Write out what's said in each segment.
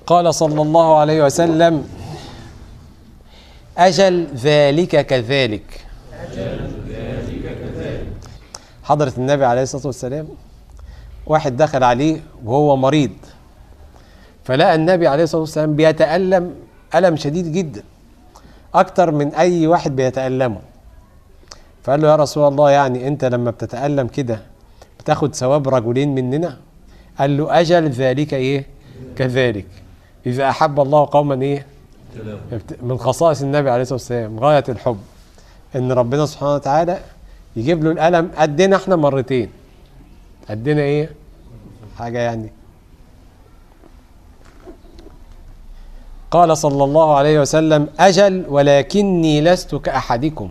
قال صلى الله عليه وسلم: أجل ذلك كذلك. حضرة النبي عليه الصلاة والسلام واحد دخل عليه وهو مريض، فلقى النبي عليه الصلاة والسلام بيتألم ألم شديد جدا أكتر من أي واحد بيتألمه. فقال له: يا رسول الله، يعني أنت لما بتتألم كده بتاخد ثواب رجلين مننا؟ قال له: أجل ذلك إيه كذلك. إذا أحب الله قوما إيه، من خصائص النبي عليه الصلاة والسلام غاية الحب إن ربنا سبحانه وتعالى يجيب له الألم قدنا إحنا مرتين، قدنا إيه حاجة يعني. قال صلى الله عليه وسلم: أجل ولكني لست كأحدكم.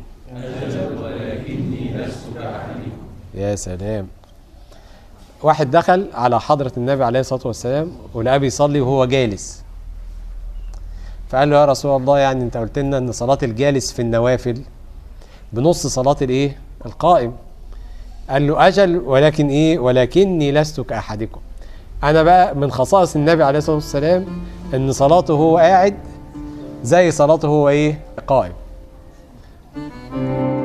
يا سلام. واحد دخل على حضرة النبي عليه الصلاة والسلام ولقاه بيصلي وهو جالس، فقال له: يا رسول الله، يعني انت قلت لنا ان صلاة الجالس في النوافل بنص صلاة الايه القائم. قال له: أجل ولكن ايه، ولكني لست كأحدكم. انا بقى من خصائص النبي عليه الصلاة والسلام ان صلاته هو قاعد زي صلاته هو ايه قائم.